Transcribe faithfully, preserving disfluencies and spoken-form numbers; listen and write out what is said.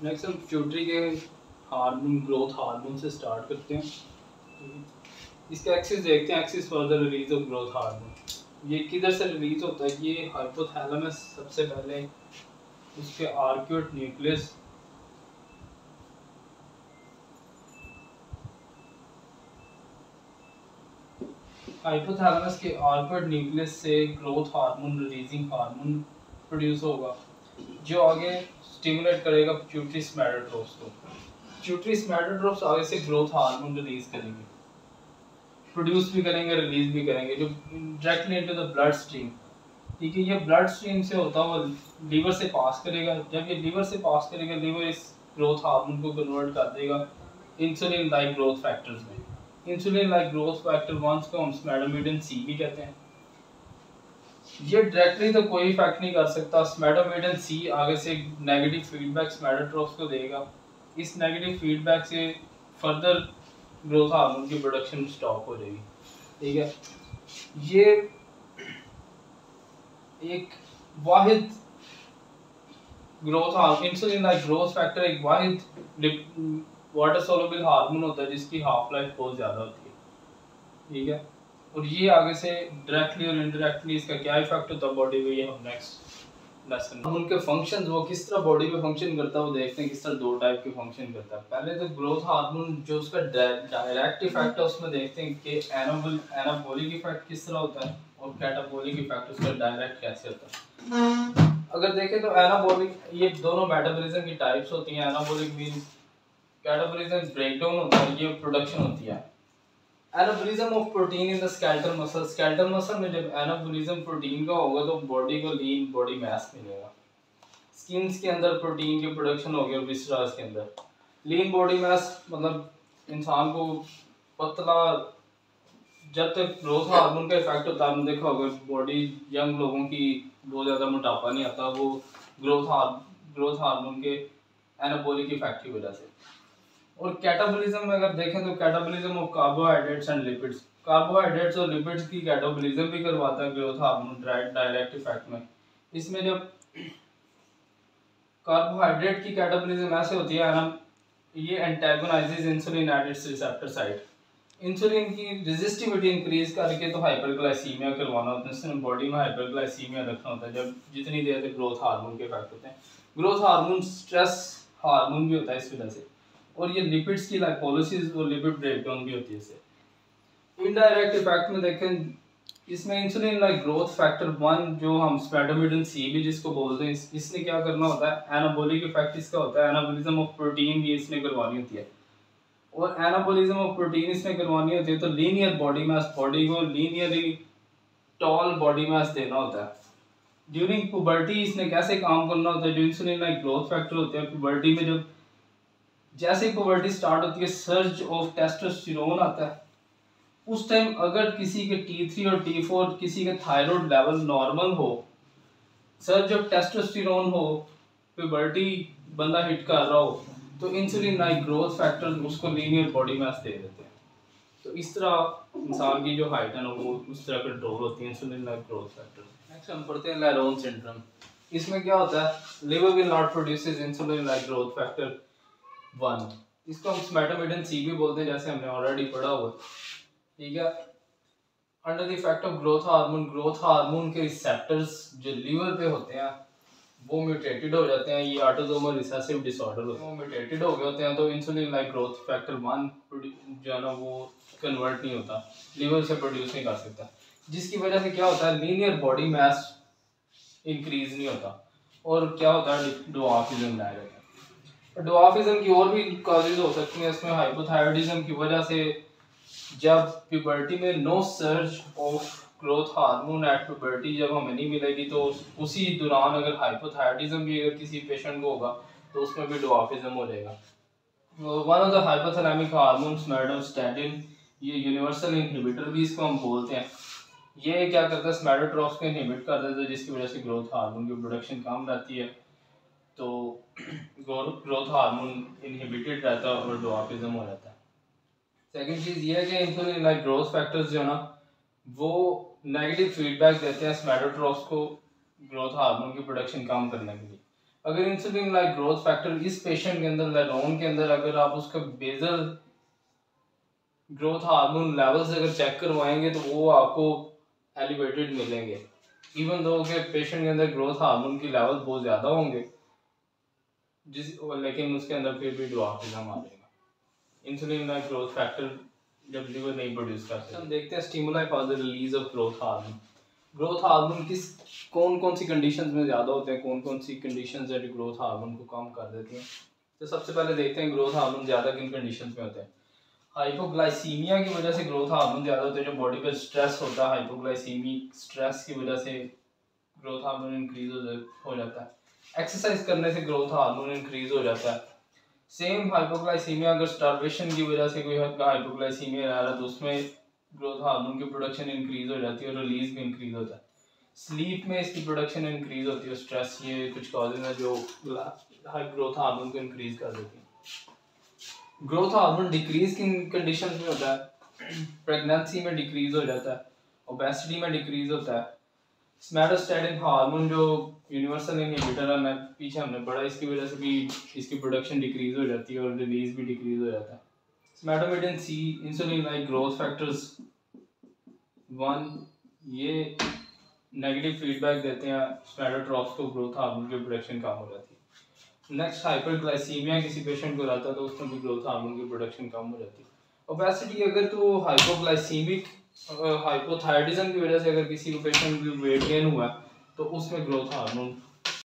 Next हम pituitary के hormone growth hormone से स्टार्ट करते हैं। इसका एक्सिस देखते हैं, axis for the release of growth hormone. ये किधर से रिलीज होता है? ये हाइपोथैलेमस सबसे पहले, उसके आर्क्यूट न्यूक्लियस, हाइपोथैलेमस के आर्क्यूट न्यूक्लियस से growth hormone releasing hormone produce होगा, जो आगे स्टिमुलेट करेगा पिट्यूटरी सोमैटोट्रोप्स को। पिट्यूटरी सोमैटोट्रोप्स आगे से ग्रोथ हार्मोन रिलीज करेंगे, प्रोड्यूस भी करेंगे, रिलीज भी करेंगे, जो directly into the bloodstream. ठीक है, ये ब्लड स्ट्रीम से होता हुआ लीवर से पास करेगा। जब ये लीवर से पास करेगा, लीवर इस ग्रोथ हार्मोन को कन्वर्ट कर देगा इंसुलिन लाइक ग्रोथ फैक्टर्स में। Insulin like growth factor ones को हम स्मैटोमिडिन सी भी कहते हैं। ये डायरेक्टली तो कोई इफेक्ट नहीं कर सकता। स्मैटोमिडिन सी आगे से नेगेटिव फीडबैक स्मैटोट्रोप्स को देगा। इस नेगेटिव फीडबैक से फर्दर ग्रोथ हार्मोन की प्रोडक्शन स्टॉप हो जाएगी। ठीक है, ये एक वाहिद growth hormone, insulin like growth factor एक वाहिद वाटर सोलुबल हार्मोन होता है जिसकी हाफ लाइफ बहुत ज़्यादा होती है। ठीक है, और ये आगे से डायरेक्टली और इनडायरेक्टली इसका क्या इफेक्ट होता है बॉडी पे, ये हम नेक्स्ट लेसन में उनके फंक्शंस, वो किस तरह बॉडी पे फंक्शन करता है वो देखते हैं। किस तरह दो टाइप के फंक्शन करता है। पहले तो ग्रोथ हार्मोन जो उसका डायरेक्ट इफेक्ट है उसमें देखते हैं कि एनाबोल एनाबोलिक इफेक्ट किस तरह होता है और कैटाबोलिक इफेक्ट उसका डायरेक्ट कैसे होता है। अगर देखें तो एनाबोलिक, ये दोनों मेटाबॉलिज्म की टाइप्स होती हैं। एनाबोलिक मींस कैटाबॉलिज्म ब्रेकडाउन होता है, ये प्रोडक्शन होती है। Anabolism of protein in the skeletal muscle, skeletal muscle में जब एनाबॉलिज्म प्रोटीन का होगा तो बॉडी को लीन बॉडी मास मिलेगा। स्किन्स के अंदर प्रोटीन की प्रोडक्शन होगी और विसरास के अंदर लीन बॉडी मास, मतलब इंसान को पतला, जब तक ग्रोथ हार्मोन का इफेक्ट होता है। आपने देखा होगा बॉडी यंग लोगों की बहुत ज़्यादा मोटापा नहीं आता, वो ग्रोथ हार ग्रोथ हार्मोन के एनाबॉलिक इफेक्ट की वजह से। और कैटाबॉलिज्म में अगर देखें तो catabolism of carbohydrates and lipids, carbohydrates और लिपिड्स की कैटाबॉलिज्म भी करवाता है ग्रोथ हार्मोन डायरेक्ट इफेक्ट में। इसमें जब कार्बोहाइड्रेट की कैटाबॉलिज्म ऐसे होती है ना, ये antagonises insulin at its receptor site. Insulin की रेजिस्टिविटी इंक्रीज करके तो हाइपरग्लाइसीमिया करवाना होता है, इसमें बॉडी में हाइपरग्लाइसीमिया रखना होता है जब जितनी देर तक ग्रोथ हार्मोन के इफेक्ट होते हैं। ग्रोथ हार्मोन स्ट्रेस हार्मोन भी होता है इस वजह से। और ये लिपिड्स की लाइपोलिसिस और लिपिड ब्रेकडाउन भी होती है इससे। इनडायरेक्ट इफेक्ट में देखें, इसमें insulin like growth factor one जो हम स्मैटोमिडिन सी भी जिसको बोलते हैं, इस, इसने क्या करना होता है, एनाबॉलिक इफेक्ट इसका होता है। एनाबॉलिज्म ऑफ प्रोटीन भी इसने करवानी होती है, और एनाबॉलिज्म ऑफ प्रोटीन इसने करवानी होती है तो लीनियर बॉडी मास, बॉडी को लीनियरली टॉल बॉडी मास देना होता है। ड्यूरिंग पुबर्टी इसने कैसे काम करना होता है, जो इंसुलिन लाइक ग्रोथ फैक्टर होते हैं पुबर्टी में, जब जैसे ही पुबर्टी स्टार्ट होती है सर्ज ऑफ टेस्टोस्टेरोन आता है। उस टाइम अगर किसी के टी थ्री और टी फोर, किसी के थायराइड लेवल नॉर्मल हो, सर्ज ऑफ टेस्टोस्टेरोन हो, पुबर्टी बंदा हिट कर रहा हो, तो इंसुलिन लाइक ग्रोथ फैक्टर उसको लीनियर बॉडी मास दे देते हैं। तो इस तरह इंसान की जो हाइट है ना वो उस तरह कंट्रोल होती है insulin like growth factor. Next हम पढ़ते हैं लायरोन सिंड्रोम। इसमें क्या होता है, liver will not produces insulin like growth factor one, इसको हम स्मैटोमिडिन सी भी बोलते हैं जैसे हमने ऑलरेडी पढ़ा हुआ। ठीक है, under the effect of growth hormone, growth hormone के रिसेप्टर्स जो लिवर पे होते हैं वो म्यूटेटेड हो जाते हैं। ये ऑटोसोमल रिसेसिव डिसऑर्डर होते हैं, वो म्यूटेटेड हो गए होते हैं तो insulin like growth factor one जो है ना वो कन्वर्ट नहीं होता, लिवर से प्रोड्यूस नहीं कर सकता, जिसकी वजह से क्या होता है, लीनियर बॉडी मास इंक्रीज नहीं होता और क्या होता है, ड्वार्फिज्म लाया जाता है। ड्वार्फिज्म की और भी कॉजेज हो सकती हैं इसमें। हाइपोथायराइडिज्म की वजह से जब प्यूबर्टी में no surge of growth hormone at puberty जब हमें नहीं मिलेगी तो उसी दौरान अगर हाइपोथायराइडिज्म भी अगर किसी पेशेंट को होगा तो उसमें भी ड्वार्फिज्म हो जाएगा। One of the hypothalamic hormone somatostatin, ये यूनिवर्सल इनहिबिटर भी इसको हम बोलते हैं। ये क्या करता है, सोमैटोट्रोप्स को इनहिबिट कर देता है जिसकी वजह से ग्रोथ हार्मोन की प्रोडक्शन कम रहती है, तो ग्रोथ हार्मोन इनहिबिटेड रहता है और ड्वार्फिज्म हो जाता है। सेकंड चीज़ ये है कि इंसुलिन लाइक ग्रोथ फैक्टर्स जो है ना वो नेगेटिव फीडबैक देते हैं सोमैटोट्रोप्स को ग्रोथ हार्मोन की प्रोडक्शन कम करने के लिए। अगर इंसुलिन लाइक ग्रोथ फैक्टर इस पेशेंट के अंदर लेरोन के अंदर अगर आप उसका बेजल ग्रोथ हार्मोन लेवल्स अगर चेक करवाएंगे तो वो आपको एलिवेटेड मिलेंगे, इवन दो के पेशेंट के अंदर ग्रोथ हार्मोन की लेवल बहुत ज़्यादा होंगे जिस लेकिन उसके अंदर फिर भी ड्वार्फिज्म आ जाएगा। इंसुलिन लाइक ग्रोथ फैक्टर जब लिवर नहीं प्रोड्यूस करते। हम देखते हैं stimuli for the release of growth hormone. Growth hormone किस कौन कौन सी कंडीशंस में ज़्यादा होते हैं, कौन कौन सी कंडीशंस है जो ग्रोथ हार्मोन को कम कर देती हैं। तो सबसे पहले देखते हैं ग्रोथ हार्मोन ज़्यादा किन कंडीशंस में होते हैं। हाइपोग्लाइसीमिया की वजह से ग्रोथ हार्मोन ज़्यादा होते हैं, जो बॉडी पर स्ट्रेस होता है हाइपोग्लाइसीमिक स्ट्रेस की वजह से ग्रोथ हार्मोन इंक्रीज हो जाता है। एक्सरसाइज करने से ग्रोथ हार्मोन इंक्रीज हो जाता है। सेम हाइपोग्लाइसीमिया अगर स्टार्वेशन की वजह से कोई हाइपोग्लाइसीमिया रह रहा है तो उसमें ग्रोथ हार्मोन की प्रोडक्शन इंक्रीज हो जाती है और रिलीज भी इंक्रीज होता है। स्लीप में इसकी प्रोडक्शन इंक्रीज होती है, स्ट्रेस ये कुछ कॉजेज हैं जो हाई ग्रोथ हार्मोन को इंक्रीज कर देती है। ग्रोथ हार्मोन डिक्रीज किन कंडीशंस में होता है, प्रेगनेंसी में डिक्रीज हो जाता है, ओबेसिटी में डिक्रीज होता है। सोमैटोस्टेटिन हार्मोन जो यूनिवर्सल इनहिबिटर है, मैं पीछे हमने पढ़ा, इसकी वजह से भी इसकी प्रोडक्शन डिक्रीज हो जाती है और रिलीज भी डिक्रीज हो जाता है। Somatomedin C, insulin like growth factors one, ये नेगेटिव फीडबैक देते हैं सोमैटोट्रॉफ्स को, ग्रोथ हार्मोन की प्रोडक्शन कम हो जाती है। नेक्स्ट हाइपरग्लाइसीमिया किसी पेशेंट को रहता है तो उसमें भी ग्रोथ हार्मोन की प्रोडक्शन कम हो जाती है। ओबेसिटी अगर तो हाइपोग्लाइसीमिक हाइपोथायराइडिज्म की वजह से अगर किसी को पेशेंट की वेट गेन हुआ तो उसमें ग्रोथ हार्मोन